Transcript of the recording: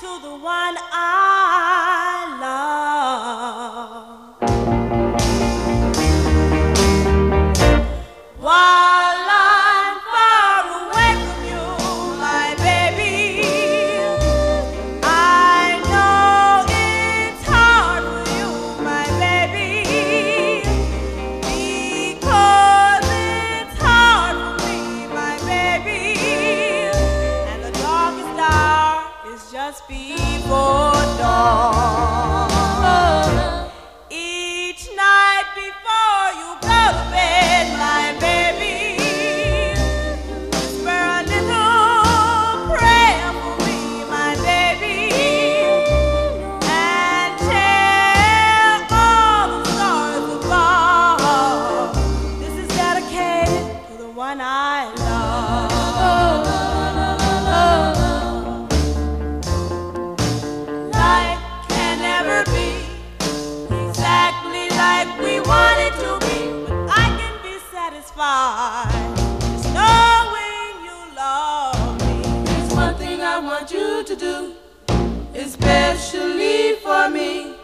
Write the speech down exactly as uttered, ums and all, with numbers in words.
to the one I love. While I'm far away from you, my baby, I know it's hard for you, my baby, because it's hard for me, my baby, and the darkest hour is just before dawn. Each night before you go to bed, my baby, whisper a little prayer for me, my baby, and tell all the stars above, this is dedicated to the one I love. Life can never be exactly like we want it to be, but I can be satisfied just knowing you love me. There's one thing I want you to do, especially for me.